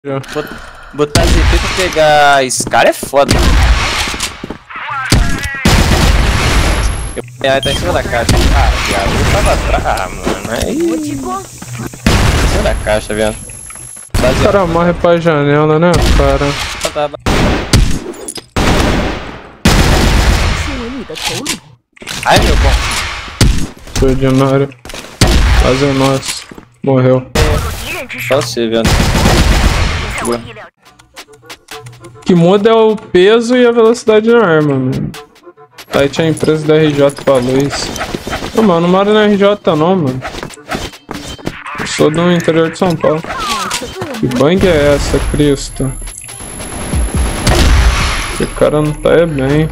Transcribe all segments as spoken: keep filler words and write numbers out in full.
Bot botar Z P pra pegar Scar é foda. Eu... É, tá em cima da caixa. Ah, viado, eu tava atrás. Ah, mano. Aí. Em cima da caixa, viado. O cara morre pra janela, né, cara? Tá, tá. Ai, meu bom. Extraordinário. Quase é nosso. Morreu. Só você, viado. Que muda é o peso e a velocidade na arma, mano. Aí tinha a empresa da R J falou isso. Não, mano, não moro na R J não, mano. Eu sou do interior de São Paulo. Que bang é essa, Cristo? Esse cara não tá é bem.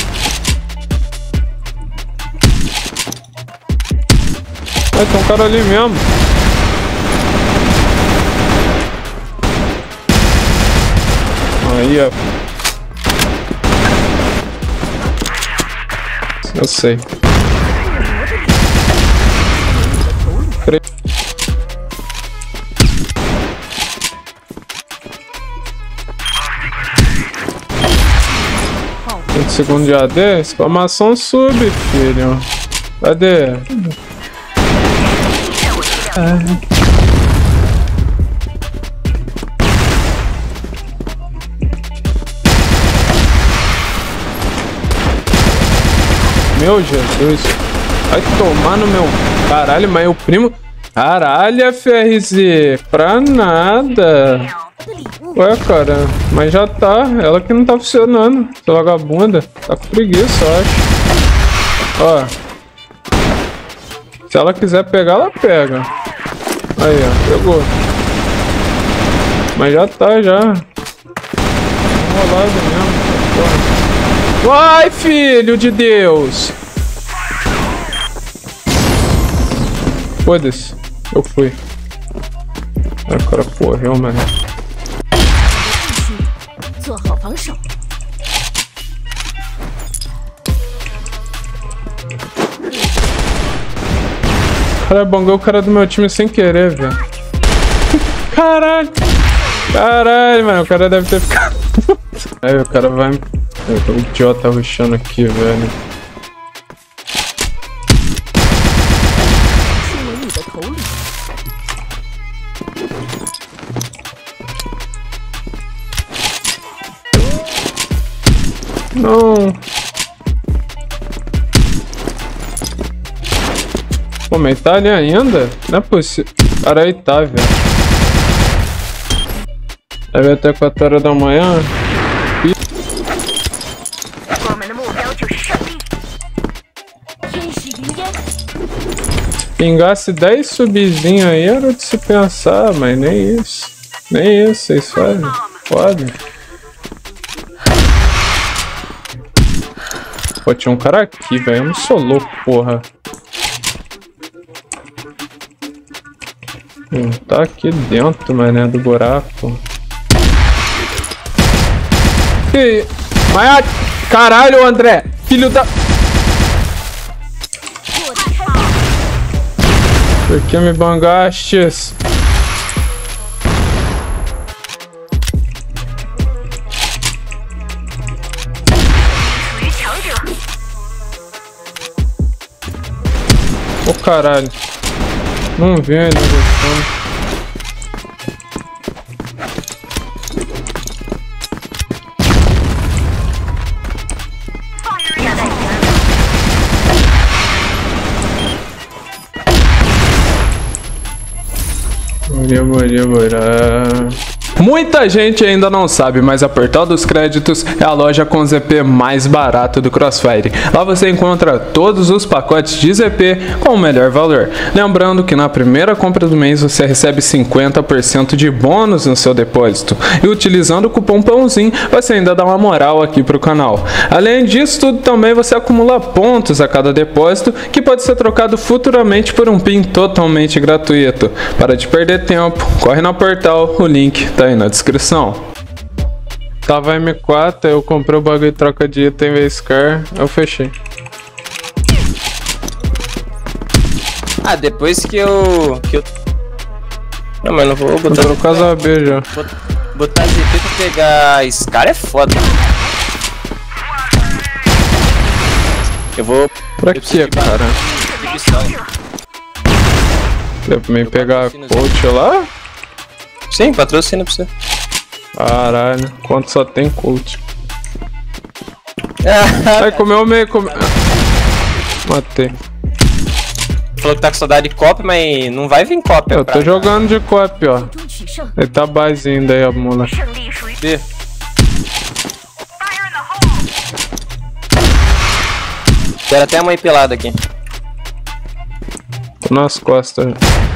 Ai, tem um cara ali mesmo. Aí, ó. Eu sei. vinte segundos de A D? Exclamação sub, filho. Cadê? É. Meu Jesus, vai tomar no meu... Caralho, mas o primo... Caralho, F R Z, pra nada. Ué, cara, mas já tá. Ela que não tá funcionando. Essa vagabunda. Tá com preguiça, eu acho. Ó. Se ela quiser pegar, ela pega. Aí, ó, pegou. Mas já tá, já. Enrolado mesmo. Vai, filho de Deus! Foda-se, eu fui. Ah, o cara correu, mano. Cara, bangou o cara do meu time sem querer, velho. Caralho! Caralho, mano, o cara deve ter ficado. Aí o cara vai. Eu tô idiota rushando aqui, velho. Não. Pô, mas tá ali ainda? Não é possível. Cara, aí tá, velho. Deve até quatro horas da manhã. Pingasse dez subzinhos aí era de se pensar, mas nem isso. Nem isso vocês fazem. Foda. Pô, tinha um cara aqui, velho. Eu não sou louco, porra. Hum, tá aqui dentro, mané, do buraco. Que... Mas... Caralho, André! Filho da... Por que me bangastes? Ô oh, caralho. Não vi ainda gostando. Bora, bora, bora. Muita gente ainda não sabe, mas a Portal dos Créditos é a loja com Z P mais barato do Crossfire. Lá você encontra todos os pacotes de Z P com o melhor valor. Lembrando que na primeira compra do mês você recebe cinquenta por cento de bônus no seu depósito. E utilizando o cupom PÃOZINHO você ainda dá uma moral aqui pro canal. Além disso tudo, também você acumula pontos a cada depósito que pode ser trocado futuramente por um PIN totalmente gratuito. Para de perder tempo, corre na Portal, o link tá aí na descrição. Tava M quatro, eu comprei o bagulho de troca de item V Scar, eu fechei. Ah, depois que eu... que eu... Não, mas não vou botar... Tô no casa B já. Vou... Botar Z P pra pegar esse cara é foda. Eu vou... Pra quê, cara? Deu pra mim pegar coach lá? Sim, patrocina pra você. Caralho, quanto só tem coach? Vai comer o meio, come... Matei. Falou que tá com saudade de copy, mas não vai vir copy. Eu tô pra... jogando de copy, ó. Ele tá baseando aí, a mula. B. Quero até a mãe pelada aqui. Tô nas costas.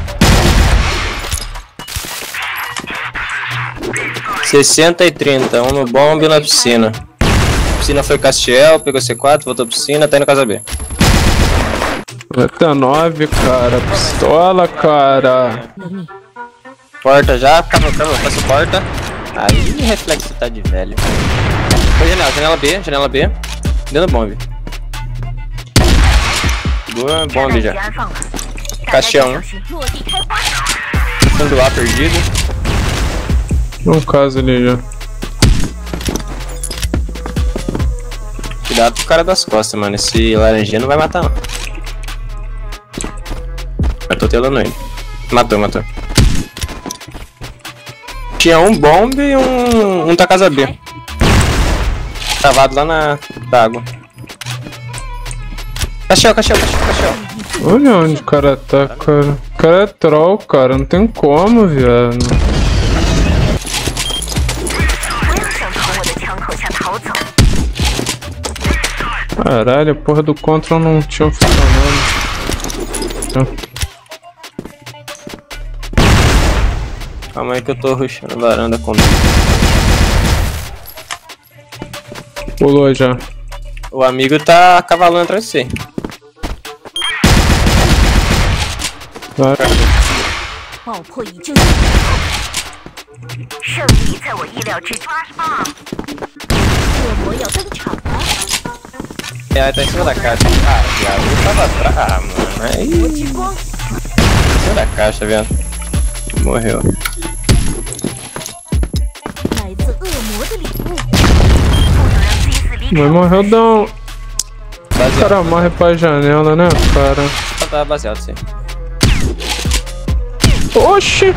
sessenta e trinta, um no bomb e na piscina. A piscina foi Castiel, pegou C quatro, voltou pra piscina, tá indo casa B. Até nove, cara. Pistola, cara. Porta já, calma, calma, faço porta. Aí reflexo tá de velho. Foi janela, janela B, janela B. Dentro do bomb. Boa, bomb já. Caixão. Fundo A perdido. Um caso ali já. Cuidado com o cara das costas, mano. Esse laranjinha não vai matar, não. Eu tô telando ele. Matou, matou. Tinha um bomb e um, um tá casa B. Travado lá na água. Caixão, caixão, caixão, caixão. Olha onde o cara tá, cara. O cara é troll, cara. Não tem como, viado. Caralho, a porra do control não tinha funcionado. Calma aí que eu tô rushando a varanda com... Pulou já. O amigo tá cavalando atrás de você. Vai. É, tá em cima da caixa. Ah, viado, eu tava atrás. Ah, mano, aí... Em cima da caixa, viado. Morreu. Mas morreu não. O cara morre pra janela, né, cara? Só tava baseado, sim. Oxi!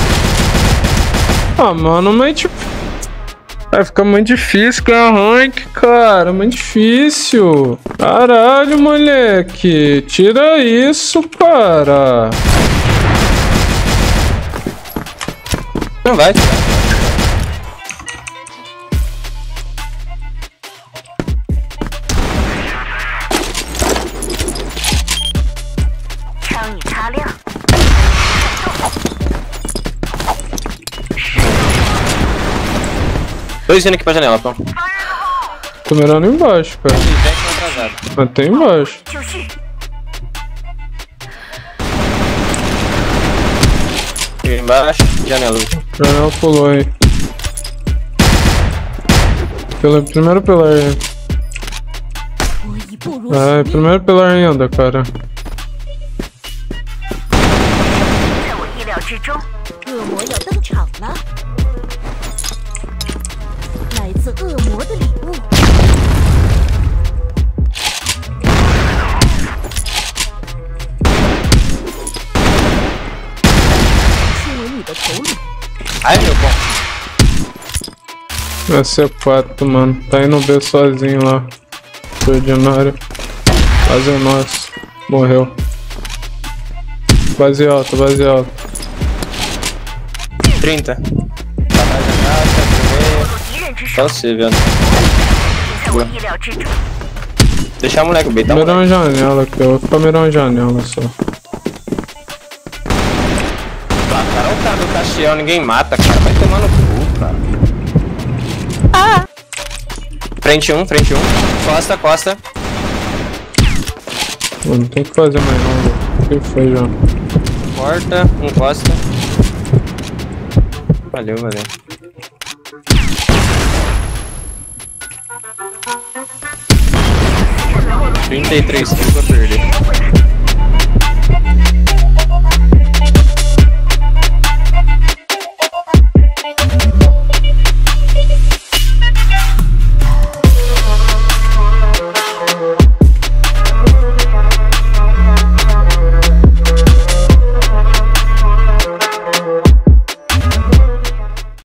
Ah, mano, mas tipo... Vai ficar muito difícil ganhar rank, cara. Muito difícil. Caralho, moleque. Tira isso, cara. Não vai, cara. Dois indo aqui pra janela, pô. Tô mirando embaixo, cara. Mas tem embaixo. Aqui embaixo, janela. Janela pulou aí. Pelo, primeiro pilar aí. Ah, primeiro pilar ainda, cara. Ai, meu bom. É C quatro, mano. Tá indo B sozinho lá. Ordinário. Quase é nosso. Morreu. Base alta, base alta. trinta. Só você, velho. Deixar o moleque bem, tá? Mirar uma janela aqui, eu vou ficar mirando uma janela só. Ah, cara, o cara do Castiel, ninguém mata, cara. Vai tomar no cu, cara. Ah! Frente um, frente um. Costa, costa. Não tem que fazer mais nada. O que foi já? Porta, um costa. Valeu, valeu. trinta e três kills pra perder.